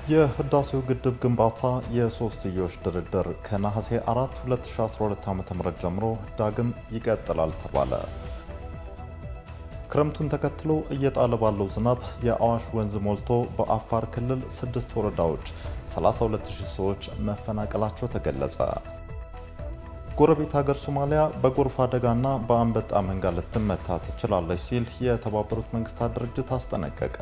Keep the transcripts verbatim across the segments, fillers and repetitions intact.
የህዳሴው ግድብ ግንባታ የሶስትዮሽ ድርድር ከነሐሴ አራት ሁለት ሺህ አስራ ሁለት ዓ.ም ጀምሮ ዳግም ይቀጥላል ተባለ። ክረምቱን ተከትሎ እየጣለ ባለው ዝናብ የአዋሽ ወንዝ ሞልቶ በአፋር ክልል ስድስት ወረዳዎች ሰላሳ ሁለት ሺህ ሰዎች መፈናቀላቸው ተገለጸ። ጎረቤት ሀገር ሶማሊያ በጎርፍ አደጋና በአንበጣ መንጋ ልትመታ ትችላለች ሲል የተባበሩት መንግስታት ድርጅት አስጠነቀቀ።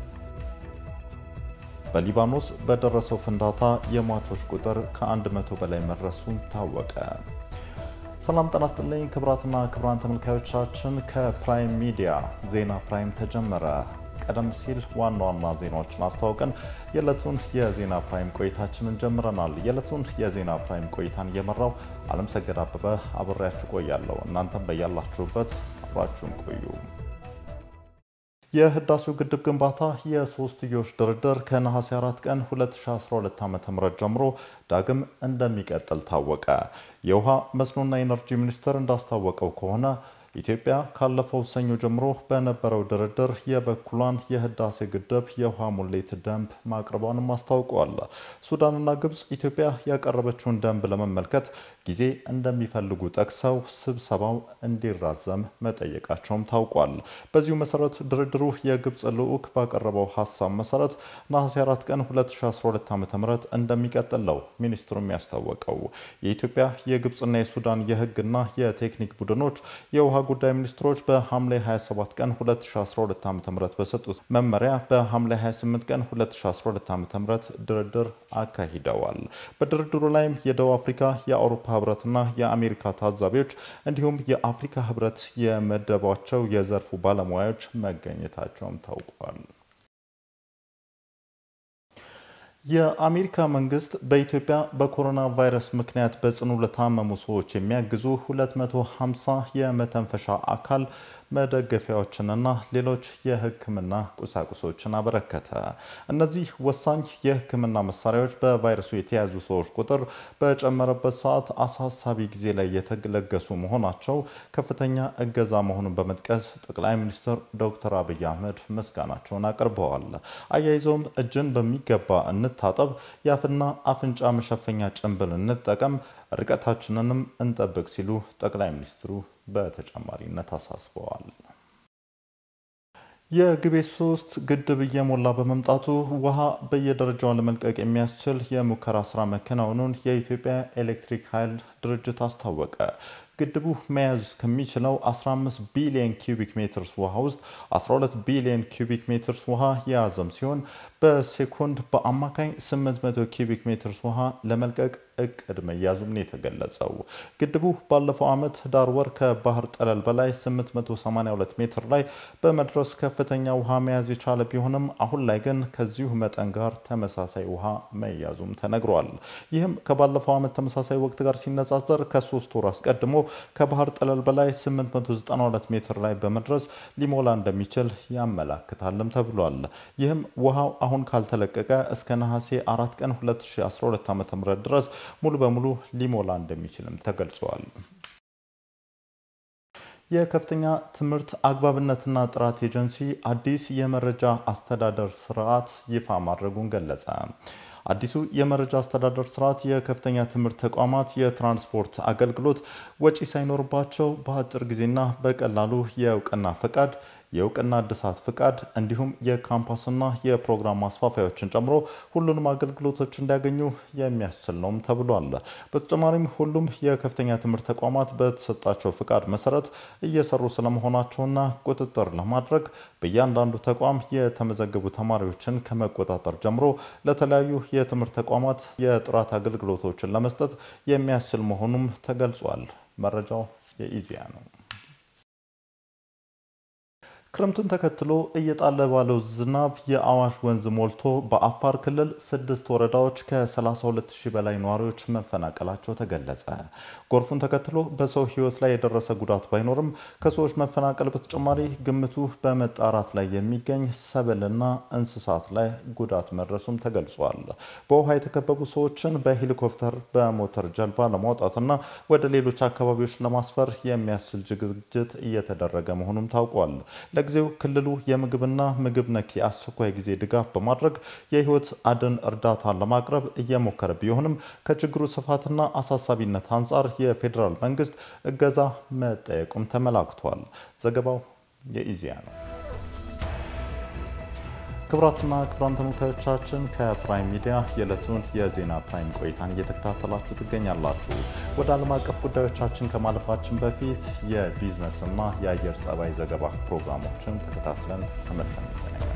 በሊባኖስ በደረሰው ፍንዳታ የሟቾች ቁጥር ከአንድ መቶ በላይ መድረሱን ታወቀ። ሰላም ጤና ይስጥልኝ ክብራትና ክብራን ተመልካዮቻችን ከፕራይም ሚዲያ ዜና ፕራይም ተጀመረ። ቀደም ሲል ዋና ዋና ዜናዎችን አስተዋውቀን የዕለቱን የዜና ፕራይም ቆይታችንን ጀምረናል። የዕለቱን የዜና ፕራይም ቆይታን እየመራው ዓለም ሰገድ አበበ አብሬያችሁ ቆያለሁ። እናንተም በያላችሁበት አብራችሁን ቆዩ። የህዳሴው ግድብ ግንባታ የሶስትዮሽ ድርድር ከነሐሴ አራት ቀን ሁለት ሺህ አስራ ሁለት ዓ.ም ጀምሮ ዳግም እንደሚቀጥል ታወቀ። የውሃ መስኖና ኢነርጂ ሚኒስቴር እንዳስታወቀው ከሆነ ኢትዮጵያ ካለፈው ሰኞ ጀምሮ በነበረው ድርድር የበኩሏን የህዳሴ ግድብ የውሃ ሙሌት ደንብ ማቅረቧን አስታውቀዋል። ሱዳንና ግብጽ ኢትዮጵያ ያቀረበችውን ደንብ ለመመልከት ጊዜ እንደሚፈልጉ ጠቅሰው ስብሰባው እንዲራዘም መጠየቃቸውም ታውቋል። በዚሁ መሰረት ድርድሩ የግብጽ ልዑክ ባቀረበው ሐሳብ መሰረት ነሐሴ አራት ቀን ሁለት ሺህ አስራ ሁለት ዓ.ም እንደሚቀጥል ነው ሚኒስትሩም ያስታወቀው። የኢትዮጵያ የግብጽና የሱዳን የህግና የቴክኒክ ቡድኖች የውሃ ጉዳይ ሚኒስትሮች በሐምሌ ሃያ ሰባት ቀን ሁለት ሺህ አስራ ሁለት ዓ.ም በሰጡት መመሪያ በሐምሌ ሃያ ስምንት ቀን ሁለት ሺህ አስራ ሁለት ዓ.ም ድርድር አካሂደዋል። በድርድሩ ላይም የደቡብ አፍሪካ የአውሮፓ ህብረትና የአሜሪካ ታዛቢዎች እንዲሁም የአፍሪካ ህብረት የመደባቸው የዘርፉ ባለሙያዎች መገኘታቸውም ታውቋል። የአሜሪካ መንግስት በኢትዮጵያ በኮሮና ቫይረስ ምክንያት በጽኑ ለታመሙ ሰዎች የሚያግዙ ሁለት መቶ ሃምሳ የመተንፈሻ አካል መደገፊያዎችንና ሌሎች የህክምና ቁሳቁሶችን አበረከተ። እነዚህ ወሳኝ የህክምና መሳሪያዎች በቫይረሱ የተያዙ ሰዎች ቁጥር በጨመረበት ሰዓት አሳሳቢ ጊዜ ላይ የተለገሱ መሆናቸው ከፍተኛ እገዛ መሆኑን በመጥቀስ ጠቅላይ ሚኒስትር ዶክተር አብይ አህመድ ምስጋናቸውን አቅርበዋል። አያይዘውም እጅን በሚገባ እንታጠብ፣ የአፍና አፍንጫ መሸፈኛ ጭንብል እንጠቀም፣ ርቀታችንንም እንጠብቅ ሲሉ ጠቅላይ ሚኒስትሩ በተጨማሪነት አሳስበዋል። የግቤ ሶስት ግድብ እየሞላ በመምጣቱ ውሃ በየደረጃው ለመልቀቅ የሚያስችል የሙከራ ስራ መከናወኑን የኢትዮጵያ ኤሌክትሪክ ኃይል ድርጅት አስታወቀ። ግድቡ መያዝ ከሚችለው አስራ አምስት ቢሊዮን ኪዩቢክ ሜትርስ ውሃ ውስጥ አስራ ሁለት ቢሊዮን ኪዩቢክ ሜትርስ ውሃ የያዘም ሲሆን በሴኮንድ በአማካኝ ስምንት መቶ ኪዩቢክ ሜትርስ ውሃ ለመልቀቅ እቅድ መያዙም ነው የተገለጸው። ግድቡ ባለፈው ዓመት ዳር ወር ከባህር ጠለል በላይ ስምንት መቶ ሰማንያ ሁለት ሜትር ላይ በመድረስ ከፍተኛ ውሃ መያዝ የቻለ ቢሆንም አሁን ላይ ግን ከዚሁ መጠን ጋር ተመሳሳይ ውሃ መያዙም ተነግሯል። ይህም ከባለፈው ዓመት ተመሳሳይ ወቅት ጋር ሲነጻጸር ከሶስት ወር አስቀድሞ ከባህር ጠለል በላይ ስምንት መቶ ዘጠና ሁለት ሜትር ላይ በመድረስ ሊሞላ እንደሚችል ያመላክታልም ተብሏል። ይህም ውሃው አሁን ካልተለቀቀ እስከ ነሐሴ አራት ቀን ሁለት ሺህ አስራ ሁለት ዓ.ም ድረስ ሙሉ በሙሉ ሊሞላ እንደሚችልም ተገልጿል። የከፍተኛ ትምህርት አግባብነትና ጥራት ኤጀንሲ አዲስ የመረጃ አስተዳደር ስርዓት ይፋ ማድረጉን ገለጸ። አዲሱ የመረጃ አስተዳደር ስርዓት የከፍተኛ ትምህርት ተቋማት የትራንስፖርት አገልግሎት ወጪ ሳይኖርባቸው በአጭር ጊዜና በቀላሉ የእውቅና ፈቃድ የእውቅና እድሳት ፍቃድ እንዲሁም የካምፓስና የፕሮግራም ማስፋፋያዎችን ጨምሮ ሁሉንም አገልግሎቶች እንዲያገኙ የሚያስችል ነው ተብሏል። በተጨማሪም ሁሉም የከፍተኛ ትምህርት ተቋማት በተሰጣቸው ፍቃድ መሰረት እየሰሩ ስለመሆናቸውና ቁጥጥር ለማድረግ በእያንዳንዱ ተቋም የተመዘገቡ ተማሪዎችን ከመቆጣጠር ጀምሮ ለተለያዩ የትምህርት ተቋማት የጥራት አገልግሎቶችን ለመስጠት የሚያስችል መሆኑም ተገልጿል። መረጃው የኢዚያ ነው። ክረምቱን ተከትሎ እየጣለ ባለው ዝናብ የአዋሽ ወንዝ ሞልቶ በአፋር ክልል ስድስት ወረዳዎች ከሰላሳ ሁለት ሺህ በላይ ነዋሪዎች መፈናቀላቸው ተገለጸ። ጎርፉን ተከትሎ በሰው ህይወት ላይ የደረሰ ጉዳት ባይኖርም ከሰዎች መፈናቀል በተጨማሪ ግምቱ በመጣራት ላይ የሚገኝ ሰብልና እንስሳት ላይ ጉዳት መድረሱም ተገልጿል። በውሃ የተከበቡ ሰዎችን በሄሊኮፕተር በሞተር ጀልባ ለማውጣትና ወደ ሌሎች አካባቢዎች ለማስፈር የሚያስችል ዝግጅት እየተደረገ መሆኑም ታውቋል። ለጊዜው ክልሉ የምግብና ምግብ ነክ አስቸኳይ ጊዜ ድጋፍ በማድረግ የህይወት አድን እርዳታ ለማቅረብ እየሞከረ ቢሆንም ከችግሩ ስፋትና አሳሳቢነት አንፃር የፌደራል መንግስት እገዛ መጠየቁም ተመላክቷል። ዘገባው የኢዜአ ነው። ክብራትና ክብራን ተመልካቾቻችን ከፕራይም ሚዲያ የዕለቱን የዜና ፕራይም ቆይታን እየተከታተላችሁ ትገኛላችሁ። ወደ ዓለም አቀፍ ጉዳዮቻችን ከማለፋችን በፊት የቢዝነስና የአየር ጸባይ ዘገባ ፕሮግራሞችን ተከታትለን ተመልሰን እንገናኛለን።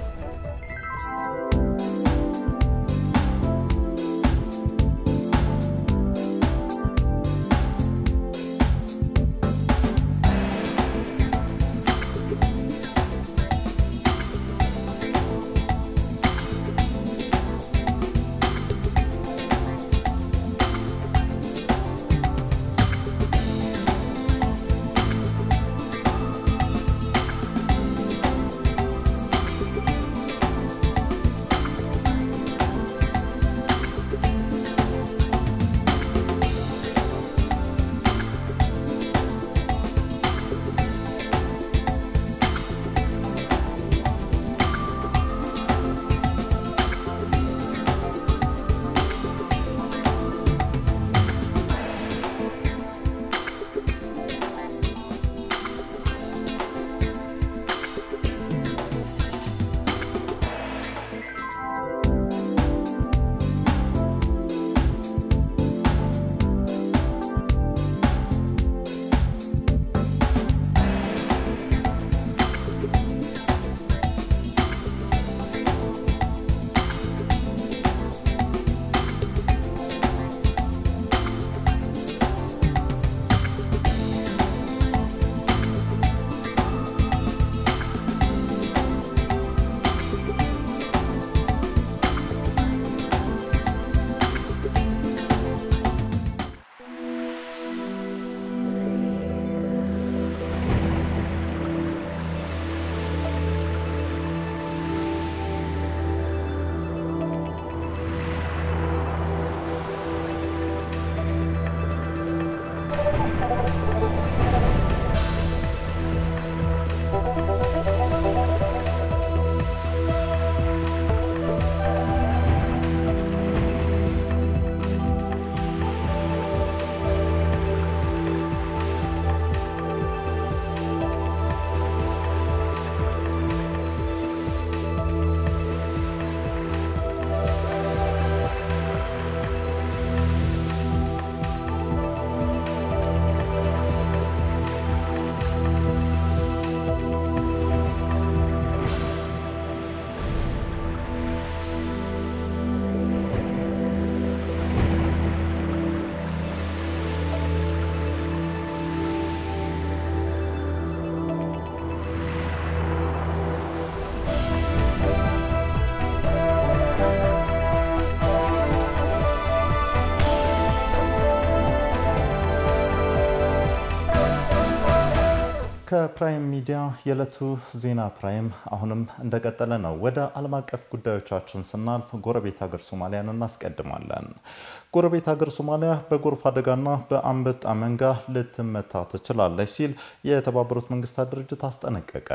ከፕራይም ሚዲያ የዕለቱ ዜና ፕራይም አሁንም እንደቀጠለ ነው። ወደ ዓለም አቀፍ ጉዳዮቻችን ስናልፍ ጎረቤት ሀገር ሶማሊያን እናስቀድማለን። ጎረቤት ሀገር ሶማሊያ በጎርፍ አደጋና በአንበጣ መንጋ ልትመታ ትችላለች ሲል የተባበሩት መንግስታት ድርጅት አስጠነቀቀ።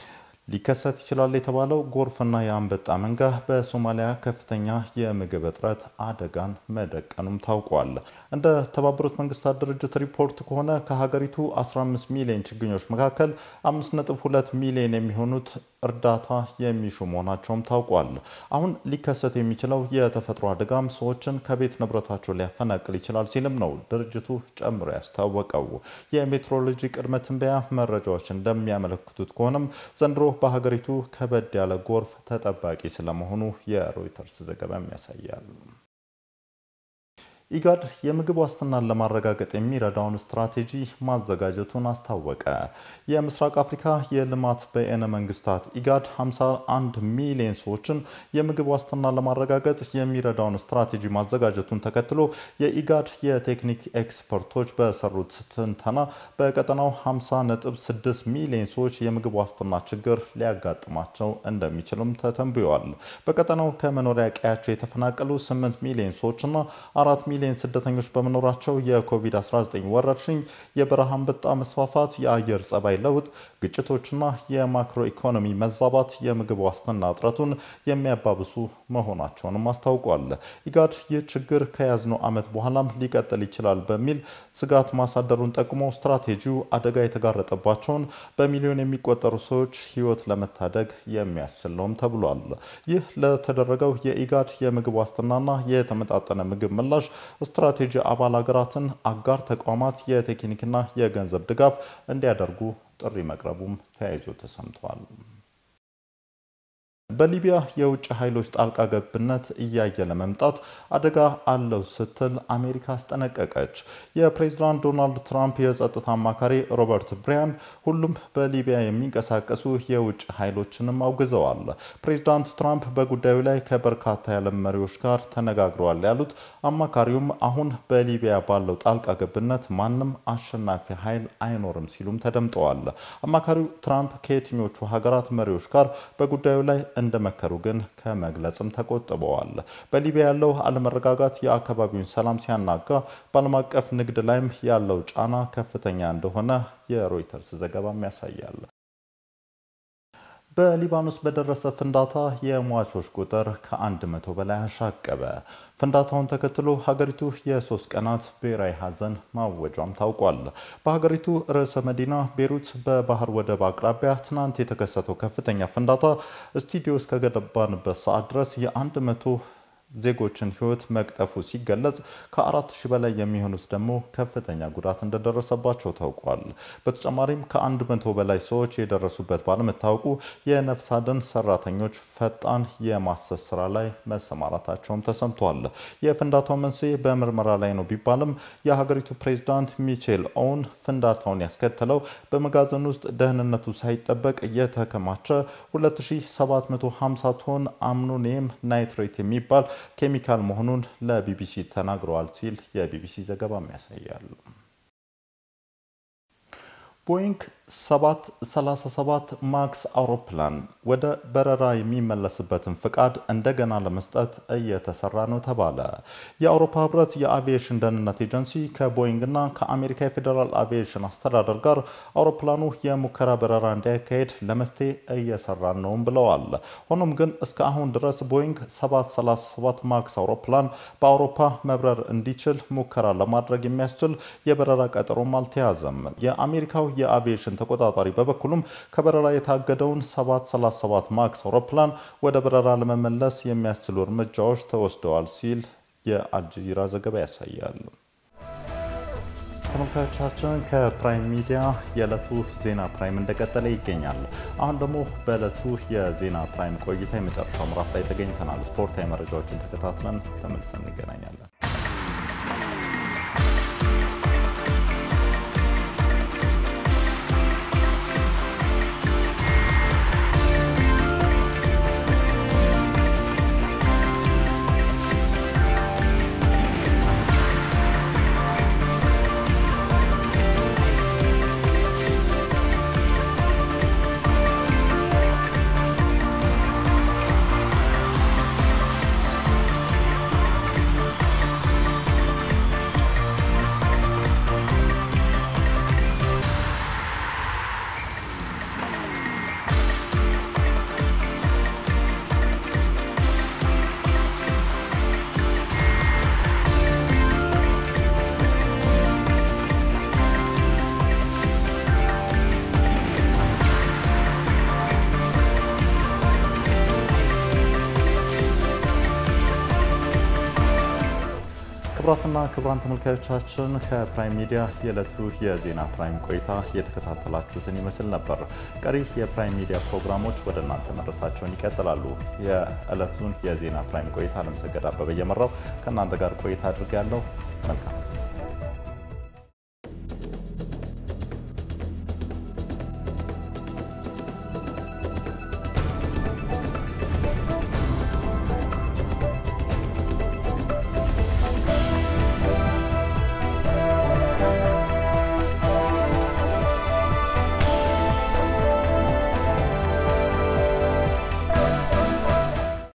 ሊከሰት ይችላል የተባለው ጎርፍና የአንበጣ መንጋ በሶማሊያ ከፍተኛ የምግብ እጥረት አደጋን መደቀኑም ታውቋል። እንደ ተባበሩት መንግስታት ድርጅት ሪፖርት ከሆነ ከሀገሪቱ አስራ አምስት ሚሊዮን ችግኞች መካከል አምስት ነጥብ ሁለት ሚሊዮን የሚሆኑት እርዳታ የሚሹ መሆናቸውም ታውቋል። አሁን ሊከሰት የሚችለው የተፈጥሮ አደጋም ሰዎችን ከቤት ንብረታቸው ሊያፈናቅል ይችላል ሲልም ነው ድርጅቱ ጨምሮ ያስታወቀው። የሜትሮሎጂ ቅድመ ትንበያ መረጃዎች እንደሚያመለክቱት ከሆነም ዘንድሮ በሀገሪቱ ከበድ ያለ ጎርፍ ተጠባቂ ስለመሆኑ የሮይተርስ ዘገባ ያሳያል። ኢጋድ የምግብ ዋስትናን ለማረጋገጥ የሚረዳውን ስትራቴጂ ማዘጋጀቱን አስታወቀ። የምስራቅ አፍሪካ የልማት በየነ መንግስታት ኢጋድ ሃምሳ አንድ ሚሊዮን ሰዎችን የምግብ ዋስትና ለማረጋገጥ የሚረዳውን ስትራቴጂ ማዘጋጀቱን ተከትሎ የኢጋድ የቴክኒክ ኤክስፐርቶች በሰሩት ትንተና በቀጠናው ሃምሳ ነጥብ ስድስት ሚሊዮን ሰዎች የምግብ ዋስትና ችግር ሊያጋጥማቸው እንደሚችልም ተተንብዮአል። በቀጠናው ከመኖሪያ ቀያቸው የተፈናቀሉ ስምንት ሚሊዮን ሰዎችና አራት ሚሊዮን ስደተኞች በመኖራቸው የኮቪድ አስራ ዘጠኝ ወረርሽኝ፣ የበረሃ አንበጣ መስፋፋት፣ የአየር ጸባይ ለውጥ፣ ግጭቶችና የማክሮ ኢኮኖሚ መዛባት የምግብ ዋስትና እጥረቱን የሚያባብሱ መሆናቸውንም አስታውቋል። ኢጋድ ይህ ችግር ከያዝነው ዓመት በኋላም ሊቀጥል ይችላል በሚል ስጋት ማሳደሩን ጠቅሞ ስትራቴጂው አደጋ የተጋረጠባቸውን በሚሊዮን የሚቆጠሩ ሰዎች ሕይወት ለመታደግ የሚያስችል ነውም ተብሏል። ይህ ለተደረገው የኢጋድ የምግብ ዋስትናና የተመጣጠነ ምግብ ምላሽ ስትራቴጂ አባል ሀገራትን አጋር ተቋማት የቴክኒክና የገንዘብ ድጋፍ እንዲያደርጉ ጥሪ መቅረቡም ተያይዞ ተሰምቷል። በሊቢያ የውጭ ኃይሎች ጣልቃ ገብነት እያየለ መምጣት አደጋ አለው ስትል አሜሪካ አስጠነቀቀች። የፕሬዝዳንት ዶናልድ ትራምፕ የጸጥታ አማካሪ ሮበርት ብራያን ሁሉም በሊቢያ የሚንቀሳቀሱ የውጭ ኃይሎችንም አውግዘዋል። ፕሬዝዳንት ትራምፕ በጉዳዩ ላይ ከበርካታ የዓለም መሪዎች ጋር ተነጋግረዋል ያሉት አማካሪውም አሁን በሊቢያ ባለው ጣልቃ ገብነት ማንም አሸናፊ ኃይል አይኖርም ሲሉም ተደምጠዋል። አማካሪው ትራምፕ ከየትኞቹ ሀገራት መሪዎች ጋር በጉዳዩ ላይ እንደመከሩ ግን ከመግለጽም ተቆጥበዋል። በሊቢያ ያለው አለመረጋጋት የአካባቢውን ሰላም ሲያናጋ በዓለም አቀፍ ንግድ ላይም ያለው ጫና ከፍተኛ እንደሆነ የሮይተርስ ዘገባም ያሳያል። በሊባኖስ በደረሰ ፍንዳታ የሟቾች ቁጥር ከአንድ መቶ በላይ አሻቀበ። ፍንዳታውን ተከትሎ ሀገሪቱ የሶስት ቀናት ብሔራዊ ሐዘን ማወጇም ታውቋል። በሀገሪቱ ርዕሰ መዲና ቤሩት በባህር ወደብ አቅራቢያ ትናንት የተከሰተው ከፍተኛ ፍንዳታ ስቱዲዮ እስከ ገባንበት ሰዓት ድረስ የአንድ መቶ ዜጎችን ሕይወት መቅጠፉ ሲገለጽ ከአራት ሺህ በላይ የሚሆኑት ደግሞ ከፍተኛ ጉዳት እንደደረሰባቸው ታውቋል። በተጨማሪም ከአንድ መቶ በላይ ሰዎች የደረሱበት ባለመታወቁ የነፍስ አድን ሰራተኞች ፈጣን የማሰስ ስራ ላይ መሰማራታቸውም ተሰምቷል። የፍንዳታው መንስኤ በምርመራ ላይ ነው ቢባልም የሀገሪቱ ፕሬዝዳንት ሚቼል ኦውን ፍንዳታውን ያስከተለው በመጋዘን ውስጥ ደህንነቱ ሳይጠበቅ የተከማቸ ሁለት ሺህ ሰባት መቶ ሃምሳ ቶን አምኖኒየም ናይትሬት የሚባል ኬሚካል መሆኑን ለቢቢሲ ተናግረዋል ሲል የቢቢሲ ዘገባም ያሳያል። ቦይንግ ሰባት ሰላሳ ሰባት ማክስ አውሮፕላን ወደ በረራ የሚመለስበትን ፍቃድ እንደገና ለመስጠት እየተሰራ ነው ተባለ። የአውሮፓ ህብረት የአቪዬሽን ደህንነት ኤጀንሲ ከቦይንግና ከአሜሪካ የፌዴራል አቪዬሽን አስተዳደር ጋር አውሮፕላኑ የሙከራ በረራ እንዲያካሄድ ለመፍትሄ እየሰራ ነውም ብለዋል። ሆኖም ግን እስከ አሁን ድረስ ቦይንግ ሰባት ሰላሳ ሰባት ማክስ አውሮፕላን በአውሮፓ መብረር እንዲችል ሙከራ ለማድረግ የሚያስችል የበረራ ቀጠሮም አልተያዘም። የአሜሪካው የአቪዬሽን ተቆጣጣሪ በበኩሉም ከበረራ የታገደውን ሰባት ሰላሳ ሰባት ማክስ አውሮፕላን ወደ በረራ ለመመለስ የሚያስችሉ እርምጃዎች ተወስደዋል ሲል የአልጀዚራ ዘገባ ያሳያል። ተመልካቾቻችን ከፕራይም ሚዲያ የዕለቱ ዜና ፕራይም እንደቀጠለ ይገኛል። አሁን ደግሞ በዕለቱ የዜና ፕራይም ቆይታ የመጨረሻው ምዕራፍ ላይ ተገኝተናል። ስፖርታዊ መረጃዎችን ተከታትለን ተመልሰን እንገናኛለን። ክቡራትና ክቡራን ተመልካቾቻችን ከፕራይም ሚዲያ የዕለቱ የዜና ፕራይም ቆይታ የተከታተላችሁትን ይመስል ነበር። ቀሪ የፕራይም ሚዲያ ፕሮግራሞች ወደ እናንተ መድረሳቸውን ይቀጥላሉ። የዕለቱን የዜና ፕራይም ቆይታ ለምሰገድ አበበ እየመራው ከእናንተ ጋር ቆይታ አድርጌያለሁ። መልካም